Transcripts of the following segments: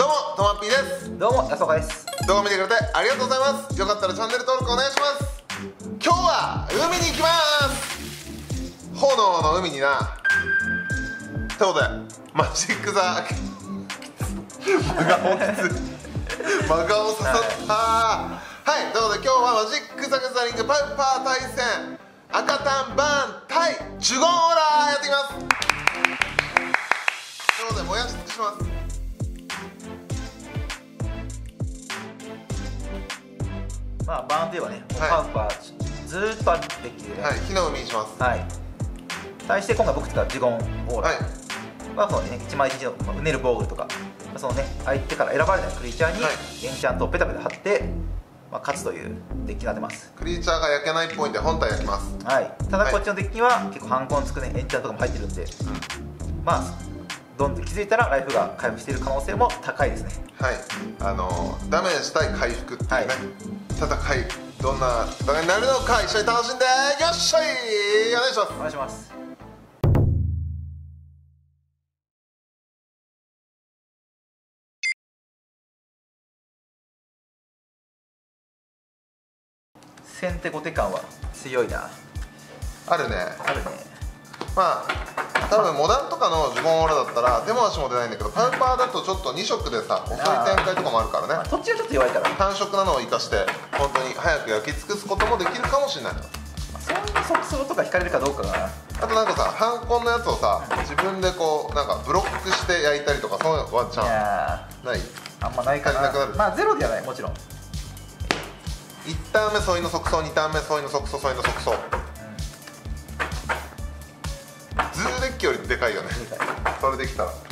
どうもとまっぴーです。 どうも、やそかです。 動画見てくれてありがとうございます。よかったらチャンネル登録お願いします。今日は海に行きます。炎の海にな。ということでマジック・ザ・真顔真顔刺さった。はい、ということで今日はマジック・ザ・ギャザリングパウパー対戦赤タンバーン対ジュゴンオーラーやっていきます。ということで燃やし尽くします。 まあ、バーンといえばね、パウパーずーっとあるデッキでね、 はい、火の海にします。 はい。対して今回僕使うジュゴンオーラはいはそのね、1枚1のうねるボーグルとか、そのね、相手から選ばれないクリーチャーにはいエンチャントをペタペタ貼って、まあ、勝つというデッキになってます。 クリーチャーが焼けないっぽいんで本体焼きます。 はい。ただこっちのデッキには結構ハンコンつくね、エンチャントとかも入ってるんで、まあどんどん気づいたらライフが回復している可能性も高いですね。 はい、ダメージ対回復っていうね、 はい戦いどんな戦いになるのか一緒に楽しんでよっしゃいお願いします。 お願いします。先手後手感は強いな。 あるね。 あるね。 まあ多分モダンとかのジュゴンオーラだったら手も足も出ないんだけど、パウパーだとちょっと2色でさ遅い展開とかもあるからね、 まあ、こっちはちょっと弱いから単色なのを生かして本当に早く焼き尽くすこともできるかもしれない。 そういう即走とか引かれるかどうかがな。 あとなんかさ、ハンコンのやつをさ自分でこうなんかブロックして焼いたりとかそういうのワンチャンいやない？ あんまないかな。 なくなる。 まあゼロではない、もちろん。 1ターン目添いの即走、2ターン目添いの即走、添いの即走、ズーデッキよりでかいよね。それできたらはい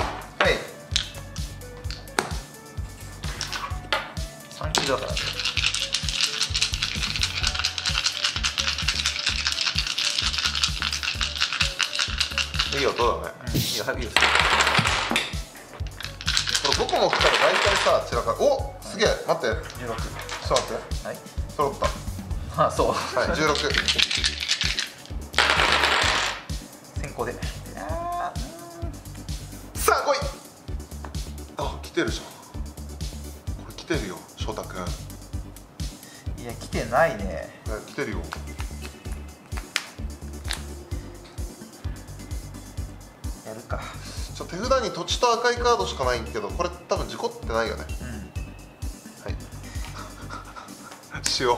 3キロだからね。 いい音だね。 いいよ、早くいいよ。 これどこも来たら大体さ散らかる。おすげえ、待って、 16。 ちょっと待って、 はい。 揃った。 まあそう。 はい16 先行で。 さあ来い。あ来てるじゃん。これ来てるよ翔太くん。 いや、来てないね。 来てるよ。 やるか。 手札に土地と赤いカードしかないけど、これ多分事故ってないよね。はい塩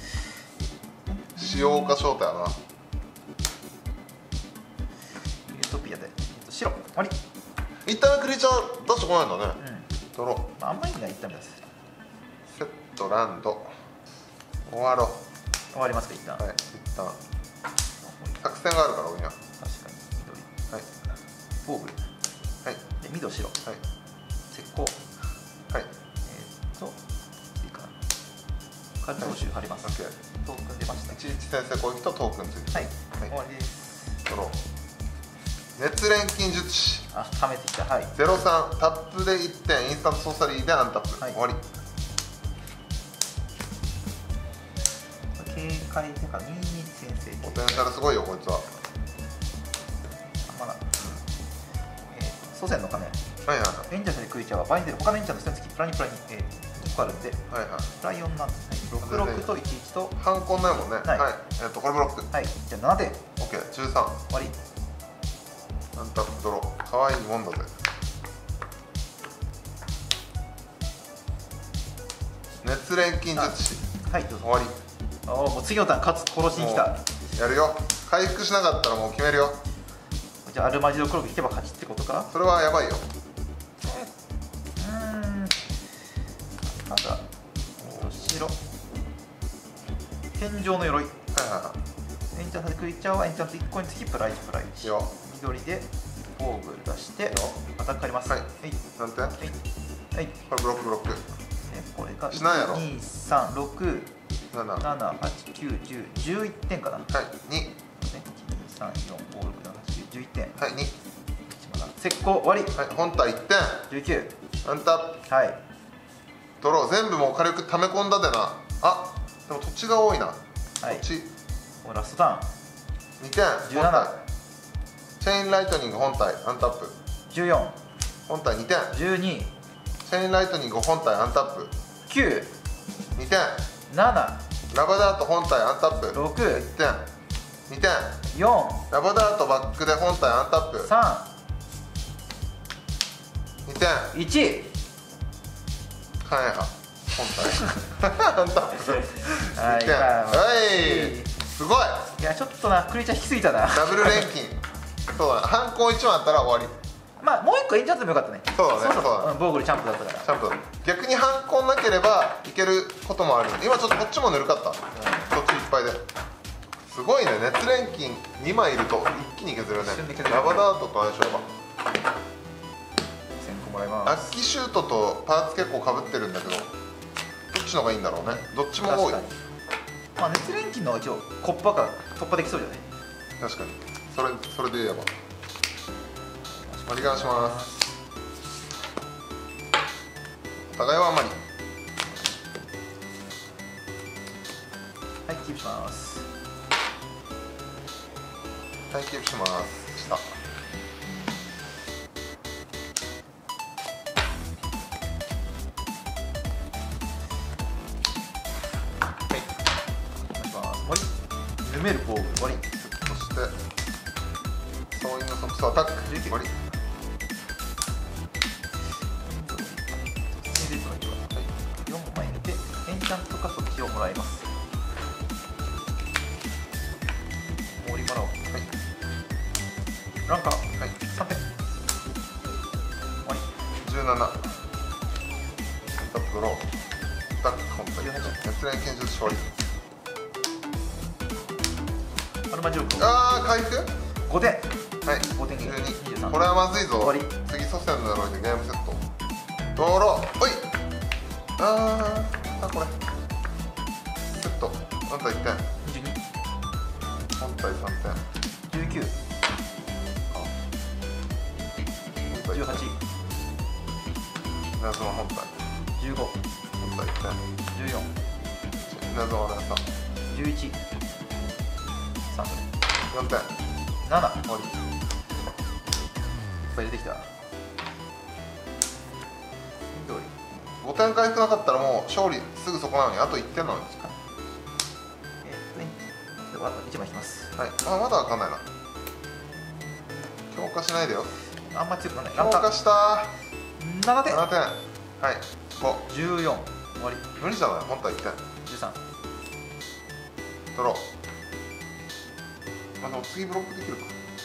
か翔太やな。 ユートピアで白終わり。 一旦クリーチャー出してこないんだね。ドロー、 あんまりいない。一旦です。 セットランド終わろう。 終わりますか、一旦。 はい、一旦作戦があるから俺には。 確かに緑。 はいボーグル。 はいで緑白。 はい石膏。 はいいいかな。カルト集貼ります。 オッケー。 トークン出ました。 一先制攻撃とトークンついてる。 はい、 はい終わりです。 ドロー、熱錬金術師あ、溜めてきた。はい。 03、タップで1点、インスタントソーサリーでアンタップ、 はい終わり。 警戒とか2に先制。 ポテンシャルすごいよこいつは。 まだ。祖先の鐘。 はいはいエンジャーでクリーチャーは場合に出る他のエンジャーの下につきプラに2個あるんで、 はいはい。 プラ4なんですね。66と11と、 ハンコンないもんね。 ないはい。これブロック。 はい、じゃあ7点。 オッケー、13。 終わり。 アンタップドロー。かわいいもんだぜ。熱錬金術師。 はい、どうぞ。 終わり。 おお、もう次のターン勝つ、殺しに来た。 やるよ。回復しなかったらもう決めるよ。 じゃあアルマジロ黒く引けば勝ちってことか。 それはやばいよ。 なんか白天井の鎧。 はいはエンチャントでクリーチャーはエンチャント1個につきプラ1プラいはい。いい 1。 よ。 緑でボーグル出してアタックあります。 はいはい何点？ はいはい。 これブロックブロック。 でこれがしないやろ。 2、3、6、 7。は 7、8、9、10、11点かな。 い。2。 1、2、3、4、5、6、7、8、9、11点。 はい2。 石膏終わり。 はい、本体1点。 19。 アンタップ。 はいドロー全部もう火力溜め込んだでな。あでも土地が多いな。 はい土地もうラストターン。 2点。 17。 本体チェインライトニング本体アンタップ。 14、 本体2点。 12、 チェインライトニング本体アンタップ 9、 2点。 7、 ラバダート本体アンタップ 6、 1点。2点。 4、 ラバダートバックで本体アンタップ 3、 2点。 1。 カネハ本体アンタップはい、 1点。はいすごい。 いやちょっとなクリーチャー引きすぎたな。 ダブル連勤そうだね、ハンコ1枚あったら終わり。 まあもう一個エンチャントでもよかったね。 そうだねそうだねん、ボーグルチャンプだったから。 ちゃんと逆にハンコなければいけることもある。今ちょっとこっちもぬるかった、こっちいっぱいですごいね。熱錬金2枚いると一気に削れるね。 一瞬で削れるラバダートと相性が 1000個もらいまアす。 ッキシュートとパーツ結構かぶってるんだけど、どっちの方がいいんだろうね。どっちも多い。 確かに。まあ熱錬金のは一応コッパが突破できそうじゃない。 確かにそれで言えばお願いします。お互いはあんまり。 はい、キープします。 はいキープしますした。 森ヌメルボーグル森。 そして総員の即走アタック終わり。 4も前に出てエンチャントかそっちをもらいます。森もらおう。はい、ランカー、はい、3点終わり。 17タップドローアタック本体熱錬剣術勝利。 アルマジョークあー回復 5点。 はい 5点 12。これはまずいぞ。 終わり。 次祖先の呪いでゲームセットドロー。おいあこれセット本体1点 22、 本体3点 19、 本体1 18、 点謎の本体 15、 本体1点 14、 謎の連鎖 11、3 4点 7。 終わり。 いっぱい出てきた。 5点回復なかったらもう勝利すぐそこなのにあと1点なのに。 1枚引きます。 はい、あまだ分かんないな。強化しないでよ。 あんま強くない。 強化した 7点。 7点はい5 14、終わり。 無理じゃない本体1点 13、 ドロー。まあでも次ブロックできるか。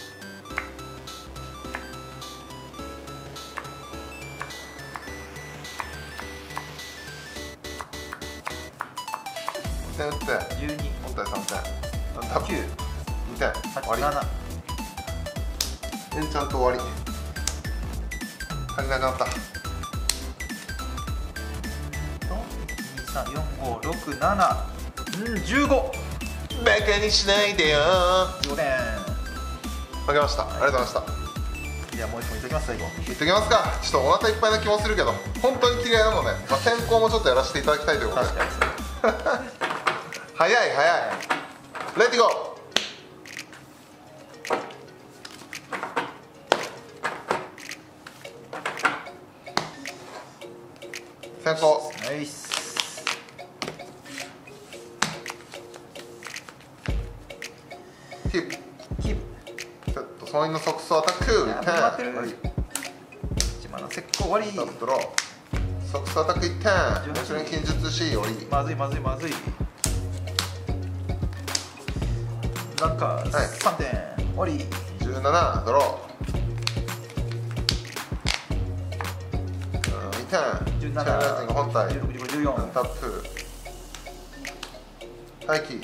打って 12、 本体3点タップ 9、 2点終わり。 8、7。 エンチャント終わり。足りなくなった。 2、3、4、5、6、7、15。 バカにしないでよ。 15点。 負けました。ありがとうございました。 じゃあもう一本いっときます。最後いっときますか。ちょっとお腹いっぱいな気もするけど本当に嫌いなので、まあ、先行もちょっとやらせていただきたいということで。 確かに早い早い。レッツゴー。先行ナイス。 キープキープ。 セット総員の即走アタックや待ってる。 終わり。 一番の石膏終わり。 ダブルドロー即走アタック1点熱錬金術師終わり。 まずいまずいまずい。ランカーはい 3点終わり。 17ドロー2点 17、 チェーンライトニング本体 16、15、14。 タップ待機はい。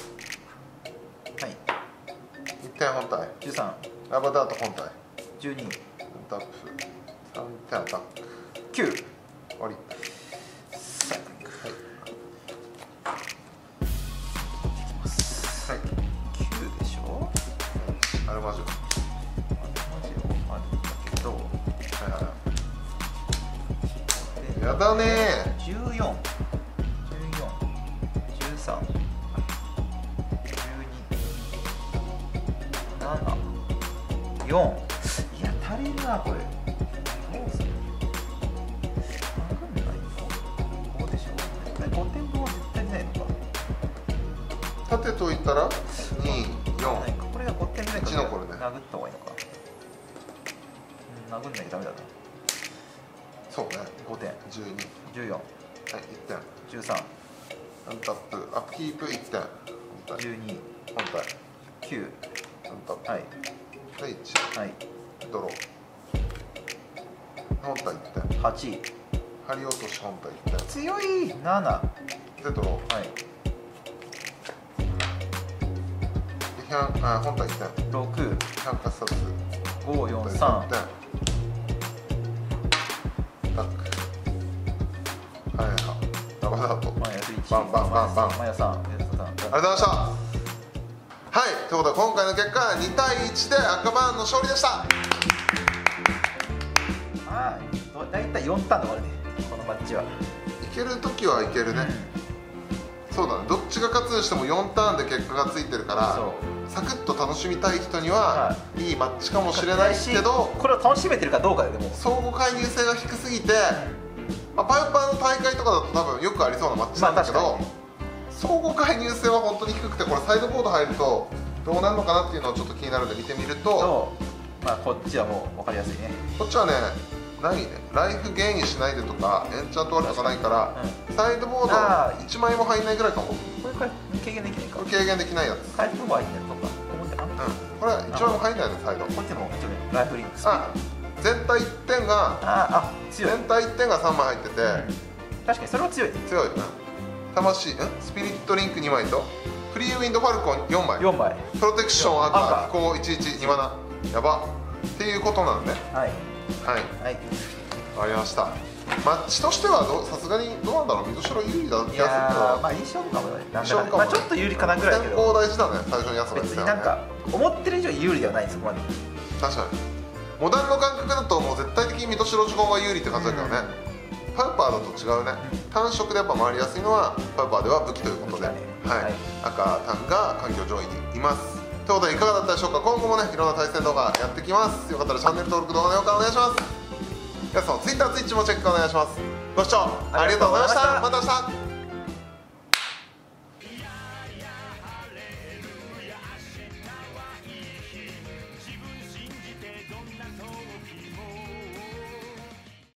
1点本体 13、 ラバダート本体 12、 タップ3点アタック 9。 終わり。 サイクリング。 はいはい。9でしょ。 アルマジュマジであるんだけど。 はいはいやだね 14、14、13、12、7、4。いや足りるなこれ。どうする。 5点のは絶対出ないのか。 縦といったら2、4、 これが5点出ないから 1残るね。 殴った方がいいのか。殴んなきゃダメだな。 そうね。 5点、 12、 14、 はい、1点。 13、 アンタップ、アップキープ1点。本体、 12、 本体、 9、 アンタップ、 はい、 はい、1、 はい、 ドロー。本体1点。 8、 張り落とし本体1点。 強い、7、はで、ドロー。 い、 本体1点。 6、 批判カスタス。 5、4、 1 3、 点。バック。はいはい。ダバダート。 マイナス1、 バンバンバンバンマイナス3、マイナス3、 ありがとうございました。はい、ということで今回の結果は2対1で赤バーンの勝利でした。 まあ、だいたい4ターンで終わるね、このマッチは。 いけるときはいけるね、そうだね、どっちが勝つにしても4ターンで結果がついてるからそうサクッと楽しみたい人には、いいマッチかもしれないけど、 これを楽しめてるかどうかで、でも相互介入性が低すぎて、まあ、パイパーの大会とかだと多分よくありそうなマッチなんだけど、 まあ確かにね、 相互介入性は本当に低くて、これサイドボード入るとどうなるのかなっていうのをちょっと気になるので見てみると、 まあ、こっちはもう分かりやすいね。 こっちはね、ないね、ライフゲインしないでとかエンチャント割りとかないから、サイドボード1枚も入んないぐらいかも。 これ軽減できないか。 これ軽減できないやつ。 回復も入ってるとか思ってた。 これは1枚も入んないの、サイド。 こっちも一応ね、ライフリンクスピード。 全体1点が強い。 全体1点が3枚入ってて、 確かにそれは強い。 強いよね。魂スピリットリンク2枚とフリーウィンドファルコン4枚、 4枚、 プロテクション赤飛行11、2マナ、やばっていうことなのね。 はいはい、 はい、 わかりました。マッチとしてはさすがにどうなんだろう、水代有利だ気がするけど、 まあいい勝負かもね。まあちょっと有利かなぐらいだけ先行ど、 大事だね、最初にやつが別になんか思ってる以上有利ではない、そこまで。 確かにモダンの感覚だともう絶対的に水戸代ジュゴンが有利って感じだけどね、パウパーだと違うね。単色でやっぱ回りやすいのはパウパーでは武器ということで、はい、赤単が環境上位にいます。ということでいかがだったでしょうか。今後もねいろんな対戦動画やってきます。よかったらチャンネル登録、動画の評価お願いします。皆さん Twitter、Twitch もチェックお願いします。ご視聴ありがとうございました。また明日。